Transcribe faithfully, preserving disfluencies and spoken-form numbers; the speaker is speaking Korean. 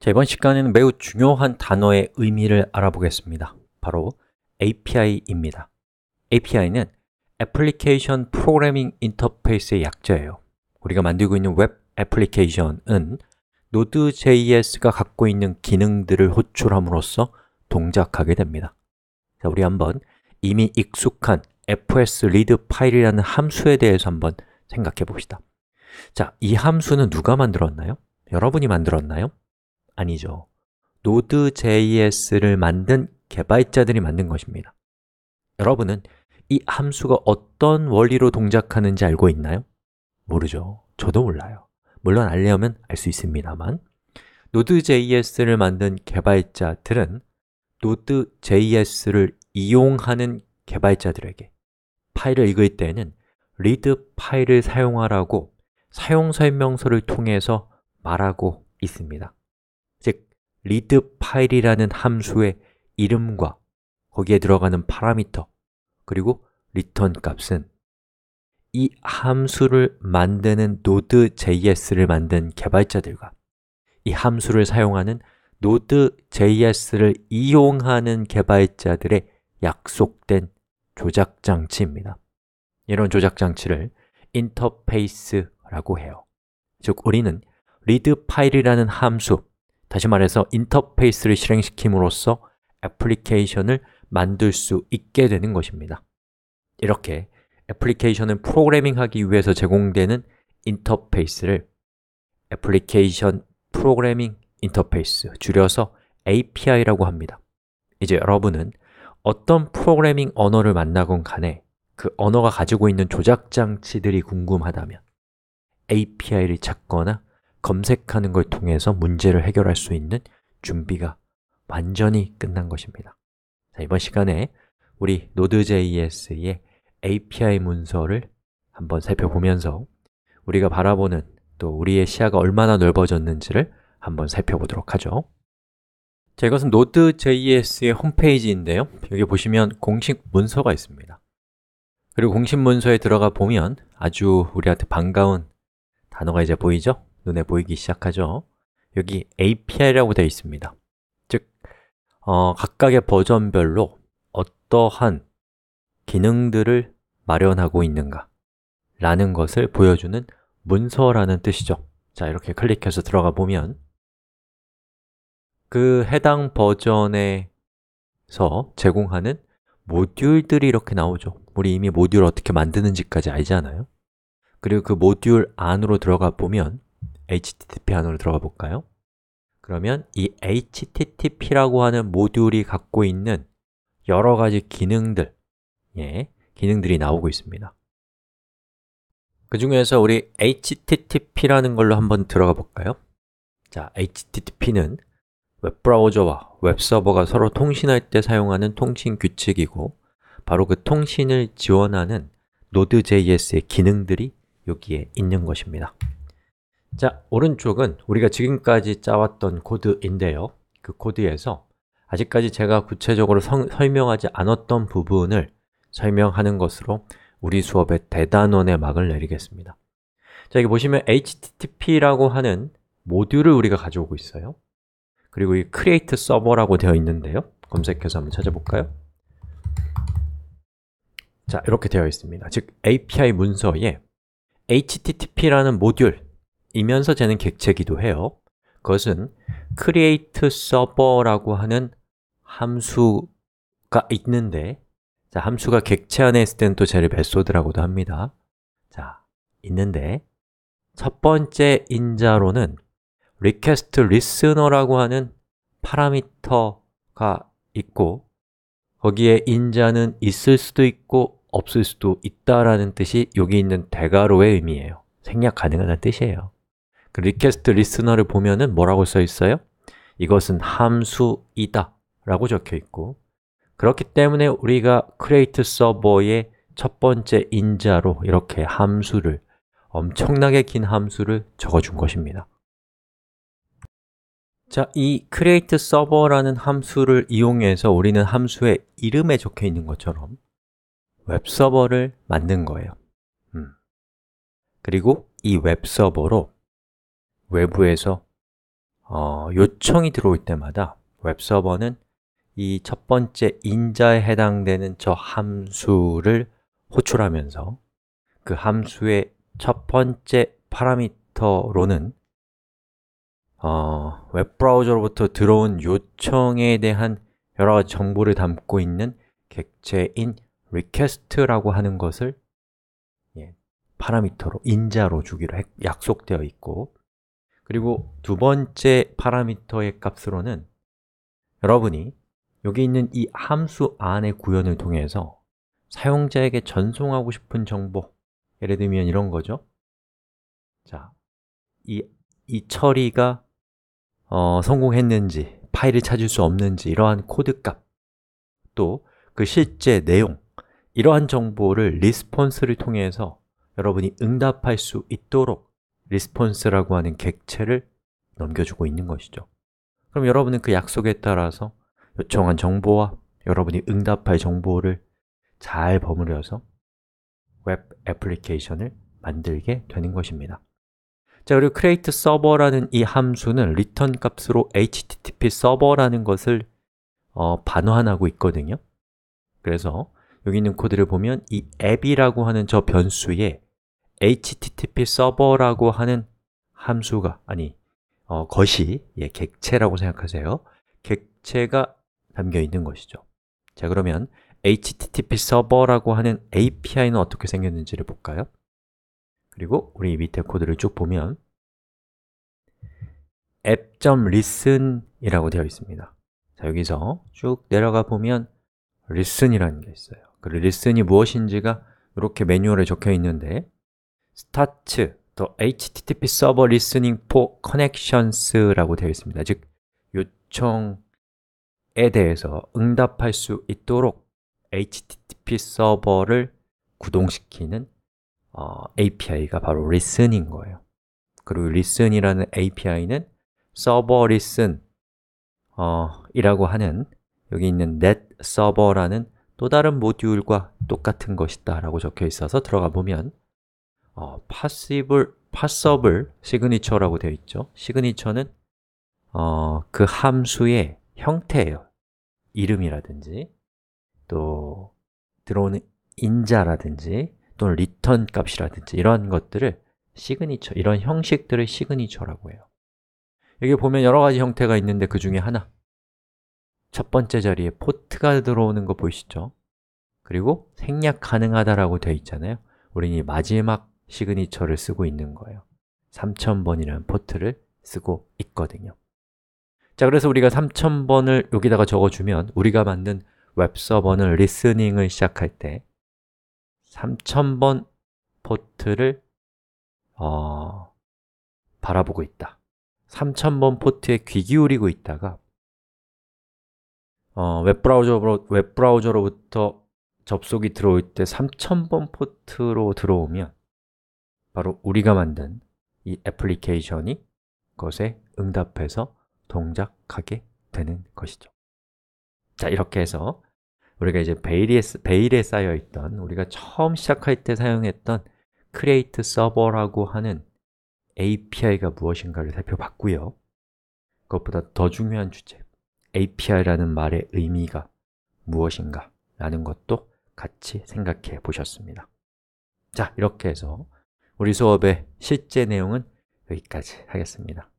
자, 이번 시간에는 매우 중요한 단어의 의미를 알아보겠습니다. 바로 에이피아이입니다. 에이피아이는 Application Programming Interface의 약자예요. 우리가 만들고 있는 웹 애플리케이션은 노드.제이에스가 갖고 있는 기능들을 호출함으로써 동작하게 됩니다. 자, 우리 한번 이미 익숙한 fsread 파일이라는 함수에 대해서 한번 생각해 봅시다. 자, 이 함수는 누가 만들었나요? 여러분이 만들었나요? 아니죠. 노드.제이에스를 만든 개발자들이 만든 것입니다. 여러분은 이 함수가 어떤 원리로 동작하는지 알고 있나요? 모르죠. 저도 몰라요. 물론 알려면 알 수 있습니다만 노드.제이에스를 만든 개발자들은 노드.제이에스를 이용하는 개발자들에게 파일을 읽을 때에는 read 파일을 사용하라고 사용 설명서를 통해서 말하고 있습니다. 즉, read 파일이라는 함수의 이름과 거기에 들어가는 파라미터 그리고 return 값은 이 함수를 만드는 노드.제이에스를 만든 개발자들과 이 함수를 사용하는 노드.제이에스를 이용하는 개발자들의 약속된 조작 장치입니다. 이런 조작 장치를 인터페이스라고 해요. 즉, 우리는 read 파일이라는 함수, 다시 말해서 인터페이스를 실행시킴으로써 애플리케이션을 만들 수 있게 되는 것입니다. 이렇게 애플리케이션을 프로그래밍하기 위해서 제공되는 인터페이스를 애플리케이션 프로그래밍 인터페이스, 줄여서 에이피아이라고 합니다. 이제 여러분은 어떤 프로그래밍 언어를 만나건 간에 그 언어가 가지고 있는 조작 장치들이 궁금하다면 에이피아이를 찾거나 검색하는 걸 통해서 문제를 해결할 수 있는 준비가 완전히 끝난 것입니다. 자, 이번 시간에 우리 노드.제이에스의 에이피아이 문서를 한번 살펴보면서 우리가 바라보는 또 우리의 시야가 얼마나 넓어졌는지를 한번 살펴보도록 하죠. 자, 이것은 노드.제이에스의 홈페이지인데요. 여기 보시면 공식 문서가 있습니다. 그리고 공식 문서에 들어가 보면 아주 우리한테 반가운 단어가 이제 보이죠? 눈에 보이기 시작하죠? 여기 에이피아이라고 되어 있습니다. 즉, 어, 각각의 버전별로 어떠한 기능들을 마련하고 있는가 라는 것을 보여주는 문서라는 뜻이죠. 자, 이렇게 클릭해서 들어가 보면 그 해당 버전에서 제공하는 모듈들이 이렇게 나오죠. 우리 이미 모듈 어떻게 만드는지까지 알잖아요. 그리고 그 모듈 안으로 들어가 보면 에이치티티피 안으로 들어가 볼까요? 그러면 이 에이치티티피라고 하는 모듈이 갖고 있는 여러 가지 기능들, 예, 기능들이 나오고 있습니다. 그 중에서 우리 에이치티티피라는 걸로 한번 들어가 볼까요? 자, 에이치티티피는 웹브라우저와 웹서버가 서로 통신할 때 사용하는 통신 규칙이고 바로 그 통신을 지원하는 노드.제이에스의 기능들이 여기에 있는 것입니다. 자, 오른쪽은 우리가 지금까지 짜왔던 코드인데요. 그 코드에서 아직까지 제가 구체적으로 성, 설명하지 않았던 부분을 설명하는 것으로 우리 수업의 대단원의 막을 내리겠습니다. 자, 여기 보시면 에이치티티피라고 하는 모듈을 우리가 가져오고 있어요. 그리고 이 create server라고 되어 있는데요. 검색해서 한번 찾아볼까요? 자, 이렇게 되어 있습니다. 즉, 에이피아이 문서에 에이치티티피라는 모듈이면서 쟤는 객체기도 해요. 그것은 create server라고 하는 함수가 있는데 자, 함수가 객체 안에 있을 때는 또 쟤를 메소드라고도 합니다. 자, 있는데 첫 번째 인자로는 request listener라고 하는 파라미터가 있고 거기에 인자는 있을 수도 있고 없을 수도 있다라는 뜻이 여기 있는 대괄호의 의미예요. 생략 가능하다는 뜻이에요. 그 request listener를 보면은 뭐라고 써 있어요? 이것은 함수이다 라고 적혀 있고 그렇기 때문에 우리가 create server의 첫 번째 인자로 이렇게 함수를 엄청나게 긴 함수를 적어준 것입니다. 자, 이 create server라는 함수를 이용해서 우리는 함수의 이름에 적혀 있는 것처럼 웹서버를 만든 거예요. 음. 그리고 이 웹서버로 외부에서 어, 요청이 들어올 때마다 웹서버는 이 첫 번째 인자에 해당되는 저 함수를 호출하면서 그 함수의 첫 번째 파라미터로는 어, 웹브라우저로부터 들어온 요청에 대한 여러 가지 정보를 담고 있는 객체인 request라고 하는 것을 예, 파라미터로, 인자로 주기로 했, 약속되어 있고, 그리고 두 번째 파라미터의 값으로는 여러분이 여기 있는 이 함수 안의 구현을 통해서 사용자에게 전송하고 싶은 정보, 예를 들면 이런 거죠. 자, 이, 이 처리가 어, 성공했는지, 파일을 찾을 수 없는지 이러한 코드 값, 또 그 실제 내용, 이러한 정보를 리스폰스를 통해서 여러분이 응답할 수 있도록 리스폰스라고 하는 객체를 넘겨주고 있는 것이죠. 그럼 여러분은 그 약속에 따라서 요청한 정보와 여러분이 응답할 정보를 잘 버무려서 웹 애플리케이션을 만들게 되는 것입니다. 자, 그리고 create server라는 이 함수는 return 값으로 에이치티티피 서버라는 것을 어, 반환하고 있거든요. 그래서 여기 있는 코드를 보면 이 앱이라고 하는 저 변수에 에이치티티피 서버라고 하는 함수가, 아니, 어, 것이, 예, 객체라고 생각하세요. 객체가 담겨 있는 것이죠. 자, 그러면 에이치티티피 서버라고 하는 에이피아이는 어떻게 생겼는지를 볼까요? 그리고 우리 밑에 코드를 쭉 보면 app.listen 이라고 되어 있습니다. 자, 여기서 쭉 내려가 보면 listen이라는 게 있어요. 그 listen이 무엇인지가 이렇게 매뉴얼에 적혀 있는데 start the 에이치티티피 server listening for connections라고 되어 있습니다. 즉, 요청에 대해서 응답할 수 있도록 에이치티티피 서버를 구동시키는 어, 에이피아이가 바로 listen인 거예요. 그리고 listen이라는 에이피아이는 server listen 어, 이라고 하는 여기 있는 net server라는 또 다른 모듈과 똑같은 것이다 라고 적혀 있어서 들어가 보면 어, passible, passable signature라고 되어 있죠. signature는 어, 그 함수의 형태예요. 이름이라든지 또 들어오는 인자라든지 또는 return 값이라든지 이런 것들을 signature, 이런 형식들을 signature라고 해요. 여기 보면 여러 가지 형태가 있는데 그 중에 하나, 첫 번째 자리에 포트가 들어오는 거 보이시죠? 그리고 생략 가능하다라고 되어 있잖아요. 우리는 이 마지막 시그니처를 쓰고 있는 거예요. 삼천 번이라는 포트를 쓰고 있거든요. 자, 그래서 우리가 삼천 번을 여기다가 적어주면 우리가 만든 웹서버는 리스닝을 시작할 때 삼천 번 포트를 어, 바라보고 있다. 삼천 번 포트에 귀 기울이고 있다가 어, 웹브라우저로, 웹브라우저로부터 접속이 들어올 때 삼천 번 포트로 들어오면 바로 우리가 만든 이 애플리케이션이 그것에 응답해서 동작하게 되는 것이죠. 자, 이렇게 해서 우리가 이제 베일에, 베일에 쌓여있던, 우리가 처음 시작할 때 사용했던 create server라고 하는 에이피아이가 무엇인가를 살펴봤고요. 그것보다 더 중요한 주제, 에이피아이라는 말의 의미가 무엇인가 라는 것도 같이 생각해 보셨습니다. 자, 이렇게 해서 우리 수업의 실제 내용은 여기까지 하겠습니다.